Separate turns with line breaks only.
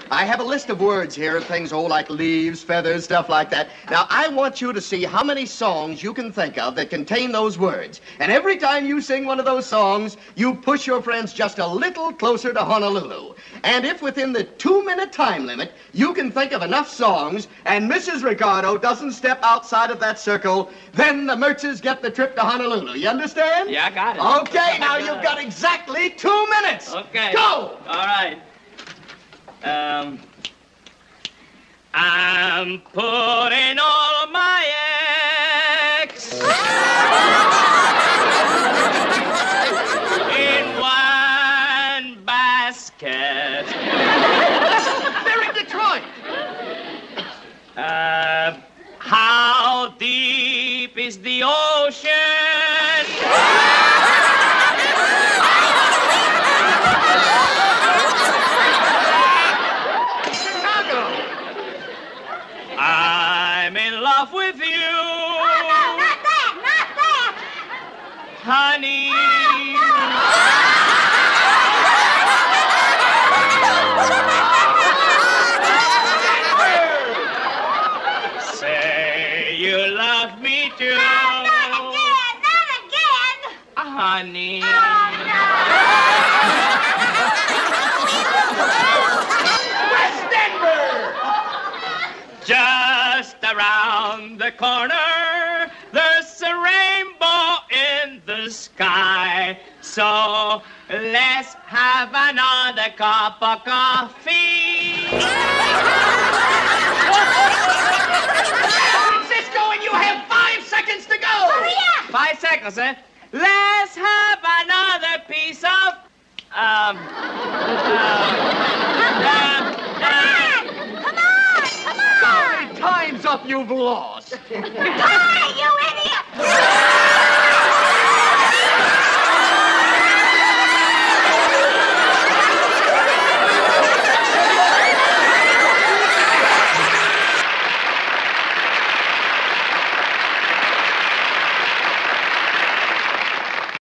I have a list of words here, things, like leaves, feathers, stuff like that. Now, I want you to see how many songs you can think of that contain those words. And every time you sing one of those songs, you push your friends just a little closer to Honolulu. And if within the 2-minute time limit, you can think of enough songs, and Mrs. Ricardo doesn't step outside of that circle, then the Mertzes get the trip to Honolulu. You understand?
Yeah, I got it.
Okay, now you've got exactly 2 minutes.
Okay.
Go!
All right. I'm putting all my eggs in one basket.
They're in Detroit.
How deep is the ocean? I'm in love with you.
Oh, no, not that,
Honey. Say you love me too.
No, not again, not again.
Honey.
Oh,
Just around the corner, there's a rainbow in the sky. So let's have another cup of coffee.
Cisco, and you have 5 seconds to go.
Hurry up.
5 seconds, eh? Let's have another piece of...
Come on.
Time's up, you've lost.
Hi, you idiot.